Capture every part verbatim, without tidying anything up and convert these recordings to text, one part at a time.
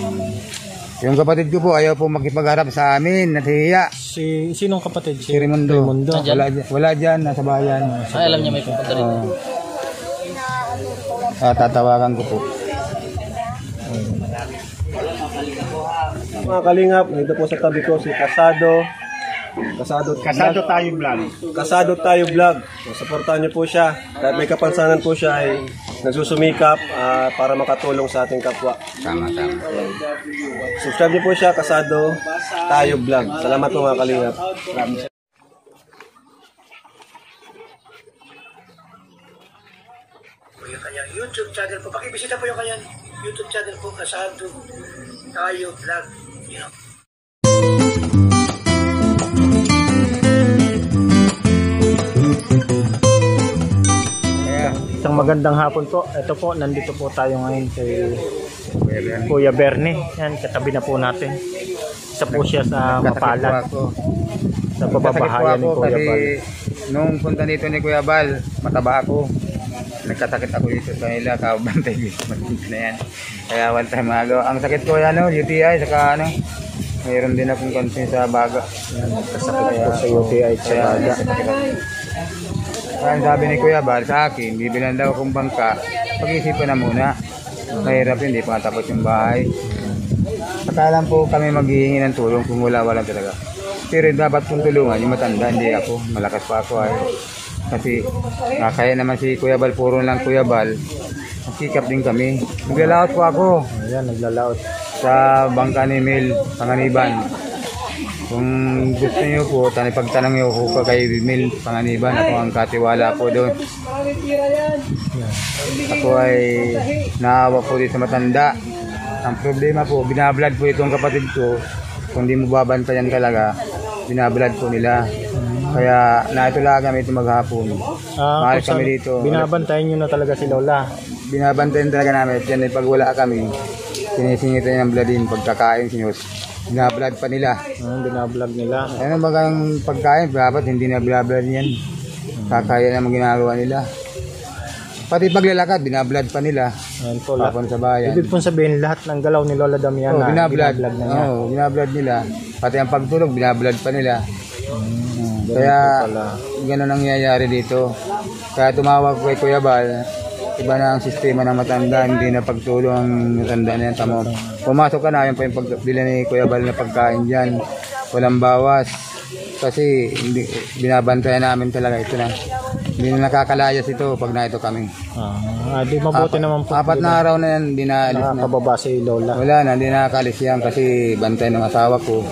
Yung kapatid ko po ayaw po makipagharap sa amin, nahihiya. Si sinong kapatid? Si Raimundo. Raimundo. Wala, wala dyan, nasa bayan. Ay, alam niya may pupunta rin. Uh, uh, tatawagan ko po. Mga kalingap, nandito po sa tabi ko si Kasado. Kasado, Kasado tayo vlog. Kasado tayo vlog. Suportahan niyo po siya. Dahil may kapansanan po siya ay nagsusumikap uh, para makatulong sa ating kapwa. Tama, tama. Subscribe niyo po siya, Kasado tayo vlog. Salamat po mga kalingap. Yung kanyang YouTube channel po. Pakibisita po yung kanyang YouTube channel po, Kasado tayo vlog. You know. Isang magandang hapon po. Ito po, nandito po tayo ngayon kay Kuya Bernie. Yan, katabi na po natin. Isa po siya sa Mapalad. Sa pababahayan ni Kuya Bal. Nung punta dito ni Kuya Bal, mataba ako. Nagkasakit ako dito sa kanila, kabantay dito na yan. Kaya one time ago. Ang sakit ko yan, U T I, saka ano, mayroon din akong concern sa baga. Yan, nagkasakit po sa U T I sa baga. Kaya sabi ni Kuya Bal sa akin, bibilan daw akong bangka, pag-isipan na muna. Mahirap, hindi pa tapos yung bahay. Pagkalan po kami maghihingi ng tulong kung wala-wala talaga. Pero dapat kong tulungan, yung matanda, hindi ako. Malakas pa ako ay. Kasi kaya naman si Kuya Bal, puro lang Kuya Bal. Sikap din kami. Naglalaot po ako. Ayan, naglalaot. Sa bangka ni Mel Panganiban. Kung gusto niyo po, tanay pagtanong niyo po kay Mel Panganiban, ako ang katiwala po doon. Ako ay naawa po dito sa matanda. Ang problema po, binablad po itong kapatid ko. Kung di mo babantayan talaga, binablad po nila. Kaya naitulaga kami ito maghapon. Ah, Mahal kami dito. Binabantayan nyo na talaga si Lola. Binabantayan talaga namin. Yan ay pag wala kami, sinisingitan ng bladin, pagkakain sinus. Binablad pa nila. Ah, binablog nila. Ano bagang pagkain, dapat hindi na binablad yan. Kakaya naman ginagawa nila. Pati paglalakad, binablad pa nila. Ayan po, Papon sa bayan. ibig pong sabihin lahat ng galaw ni Lola Damiana, Oh, binablad. binablog na niya. Oo, oh, binablad nila. Pati ang pagtulog, binablad pa nila. Hmm, Kaya pala. gano'n ang nangyayari dito. Kaya tumawag ko kay Kuya Bal, iba na ang sistema ng matanda, hindi na pagtulong ang matanda na yan. Tamo. Pumasok ka na, yun pa yung pagbili ni Kuya Bal na pagkain dyan. Walang bawas. Kasi hindi, binabantayan namin talaga ito na. Hindi na nakakalayas ito pag na ito kami. Ah, di mabuti Apat, naman po. apat na araw na yan, hindi na alis na. Nakakababa si Lola. Wala na, hindi nakakalis yan kasi bantay ng asawa ko.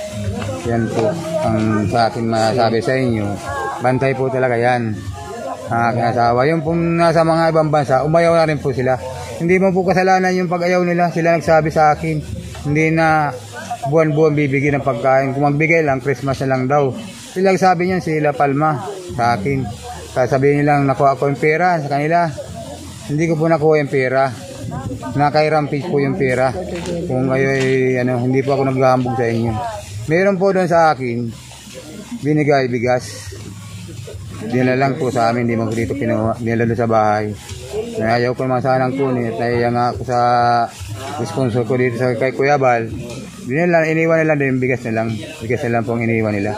Yan po ang sa akin masabi sa inyo. Bantay po talaga yan. Ang aking asawa. Yung pong nasa mga ibang bansa, umayaw na rin po sila. Hindi mo po kasalanan yung pag-ayaw nila. Sila nagsabi sa akin. Hindi na buwan-buwan bibigyan ng pagkain. Kung magbigay lang, Christmas na lang daw. Sila nagsabi niyan, sila Palma sa akin. Sasabihin nilang nakuha ko yung pera sa kanila. Hindi ko po nakuha yung pera. Nakairampis po yung pera. Kung kayo ay, ano, hindi po ako naghahambog sa inyo. Meron po doon sa akin, binigay bigas. Dinala lang po sa amin, hindi mo dito kinuha. Dinala doon sa bahay. Ayaw ko naman sanang kunin. Nahiya nga ako sa sponsor ko dito sa kay Kuya Bal. Dinala, iniwan nila din, bigas na lang. Bigas na lang po ang iniwan nila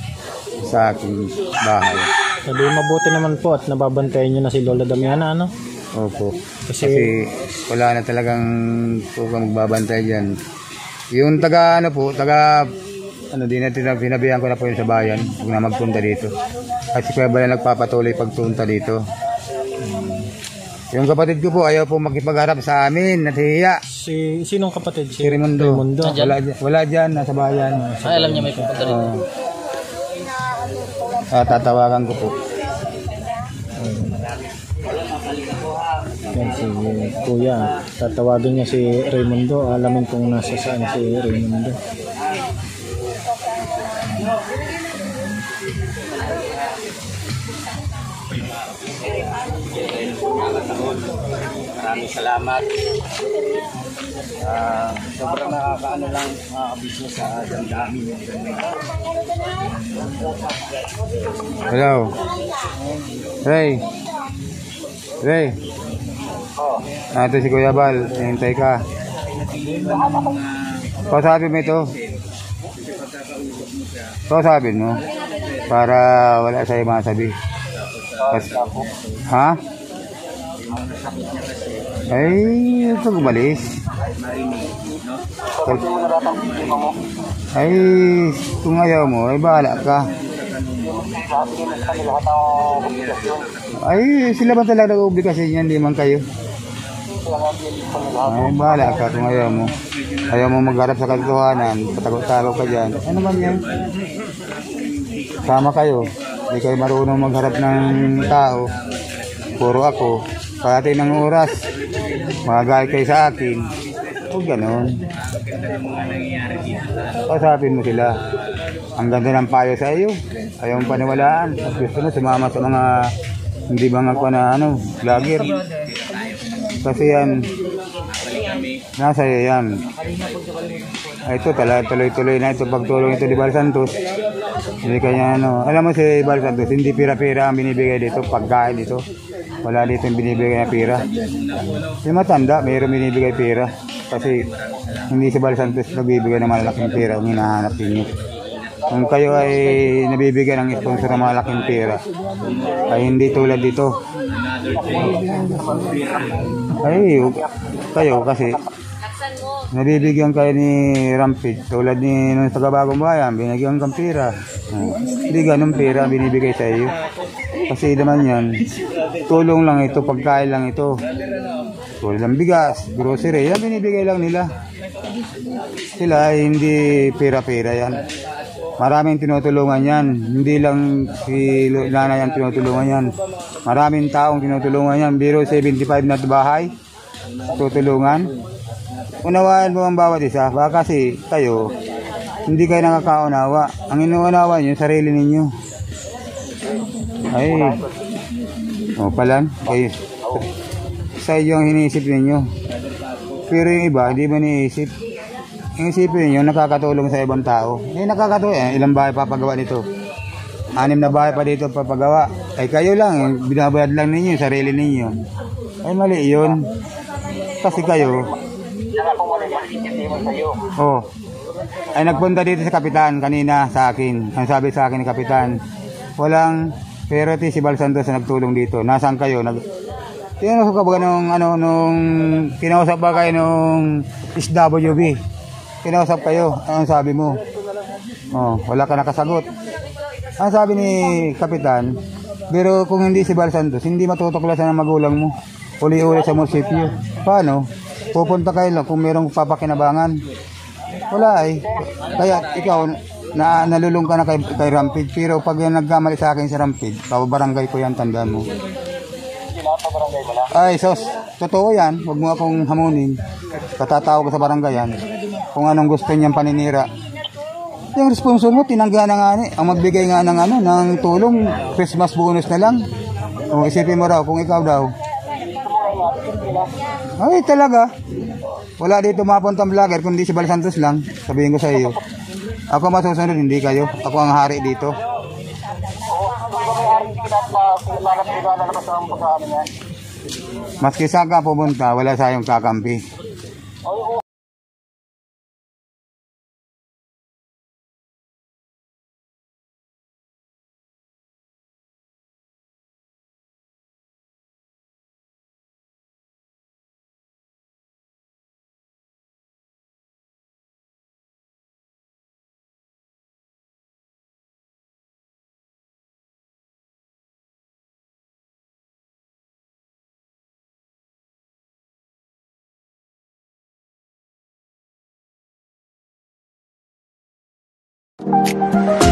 sa aking bahay. Sabi mabuti naman po at nababantayan nyo na si Lola Damiana, ano? Opo. Kasi, Kasi wala na talagang pugang magbabantay dyan. Yung taga ano po, taga ano din natin pinabihan ko na po yun sa bayan, huwag na magpunta dito. Kasi Kuya Bal nagpapatuloy pagpunta dito. Yung kapatid ko po ayaw po makipagharap sa amin, nahihiya. si sinong kapatid? Si Raimundo. Raimundo. Wala, wala dyan, nasa bayan. Ay, alam niya may pupunta rin. Uh, uh, tatawagan ko po. Yan si Kuya. Tatawagin niya si Raimundo. Alamin kung nasa saan si Raimundo. Maraming salamat. Uh, sobrang nakakaano lang mga business sa damdamin yung Hello. Ray. Ray. Ah, ito si Kuya Bal. Hintay ka. Kausapin mo ito. Kausapin mo. Para wala sa'yo masabi. Kas- ha? Ay, ito gumalis. Ay, kung ayaw mo, ay bahala ka. Ay, sila ba talaga nag-obligasyon yan, di man kayo? Ay, bahala ka kung ayaw mo. Ayaw mo magharap sa katotohanan, patago-tago ka dyan. Ano naman yan? Sama kayo. Hindi kayo marunong magharap ng tao. Puro ako. Pagdating ng oras, magagalit kayo sa akin. Huwag ganon. Kausapin mo sila. Ang ganda ng payo sa iyo. Ayaw mong paniwalaan. At gusto mo sumama sa mga hindi mga ko na ano, vlogger. Kasi yan, nasa iyo yan. Ay, ito talaga tuloy-tuloy na ito. Pagtulong ito ni Bal Santos. Hindi kanya ano. Alam mo si Bal Santos, hindi pira-pira ang binibigay dito. Pagkain dito. Wala dito yung binibigay na pira. Yung matanda, mayroon binibigay pira. Kasi hindi si Bal Santos nagbibigay ng malaking pira ang hinahanap ninyo. Kung kayo ay nabibigyan ng sponsor ng malaking pira, ay hindi tulad dito. Ay, kayo kasi nabibigyan kayo ni Rampage tulad ni nung sa Bagong Bayan, binigyan kang pira. Oh, hindi ganun pira binibigay sa iyo. Kasi naman yan, tulong lang ito, pagkain lang ito. Tulad ng bigas, grocery, yan binibigay lang nila. Sila ay hindi pira-pira yan. Maraming tinutulungan yan. Hindi lang si nanay ang tinutulungan yan. Maraming taong tinutulungan yan. Biro seventy-five na bahay, tutulungan. Unawaan mo ang bawat isa. Baka kasi kayo, hindi kayo nakakaunawa. Ang inuunawa nyo, sarili ninyo. Ay, o palan, kayo. Sa iyo ang iniisip ninyo. Pero yung iba, hindi ba iniisip? Yung isipin ninyo, nakakatulong sa ibang tao. Eh, nakakatulong. Eh, ilang bahay papagawa nito? Anim na bahay pa dito papagawa. Ay, kayo lang. Binabayad lang ninyo, sarili ninyo. Ay, mali yun. Kasi kayo, oh, ay nagpunta dito sa kapitan kanina sa akin. Ang sabi sa akin ni kapitan, walang priority si Bal Santos na nagtulong dito. Nasaan kayo? Nag Tinanong ka ba nung ano nung kinausap ba kayo nung S W B? Kinausap kayo. Anong sabi mo? Oh, wala ka nakasagot. Ang sabi ni kapitan, pero kung hindi si Bal Santos, hindi matutuklasan ng magulang mo. Uli-uli sa munisipyo. Paano? Pupunta kayo lang kung merong papakinabangan. Wala eh. Kaya ikaw, na, nalulung ka na kay, kay Rampage. Pero pag yan nagkamali sa akin si Rampage, pababarangay ko yan, tandaan mo. Ay, sos, totoo yan. Huwag mo akong hamunin. Patatawag ko sa barangay yan. Kung anong gusto niyang paninira. Yung sponsor mo, tinangga na nga ni. Ang magbigay nga ng ano, ng tulong, Christmas bonus na lang. O isipin mo raw, kung ikaw daw. Ay, talaga. Wala dito mapuntang vlogger, kundi si Bal Santos lang. Sabihin ko sa iyo. Ako masusunod, hindi kayo. Ako ang hari dito. Maski saan ka pumunta, wala sayong kakampi. We'll be right back.